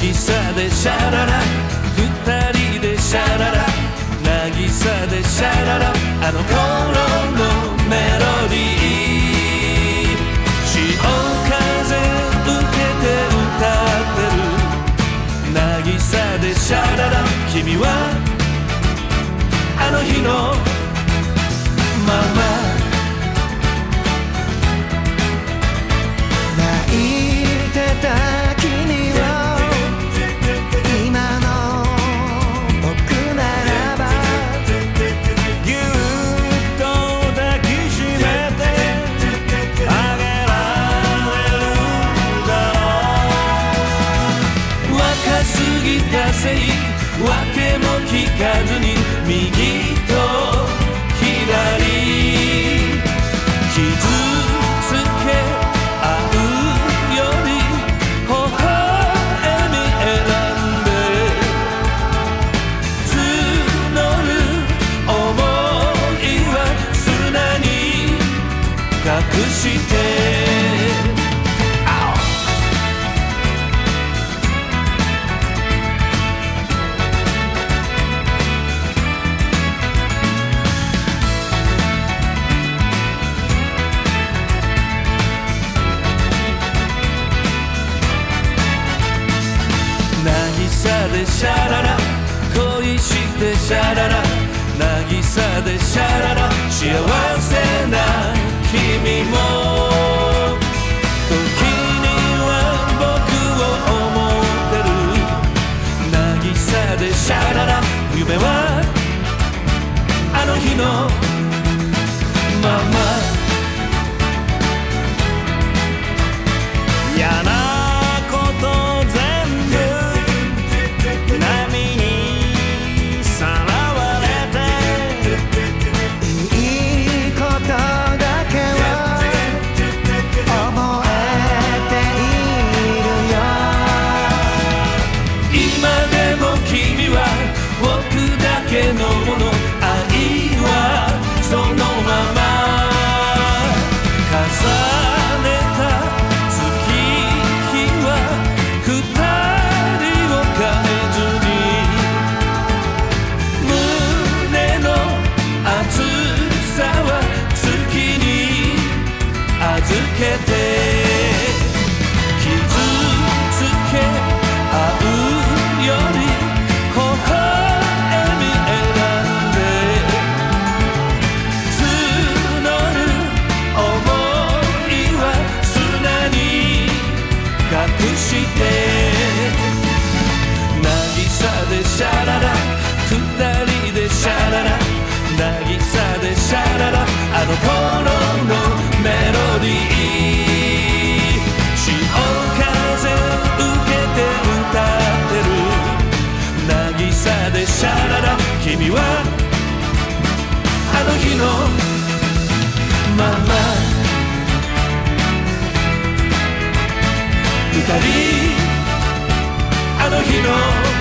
渚でシャララ二人でシャララ渚でシャララあの頃のメロディー潮風受けて歌ってる渚でシャララ君はあの日のままわけも聞かずに右と左傷つけ合うより微笑み選んで募る想いは砂に隠して渚でシャララ恋してシャララ渚でシャララ幸せな君も時には僕を思ってる渚でシャララ夢はあの日のまま嫌なのもの愛はそのまま重ねた月日は二人を変えずに胸の熱さは月に預けて傷つけ合うより隠して渚でシャララ二人でシャララ渚でシャララあの頃のメロディー潮風受けて歌ってる渚でシャララ君はあの日のまま二人あの日の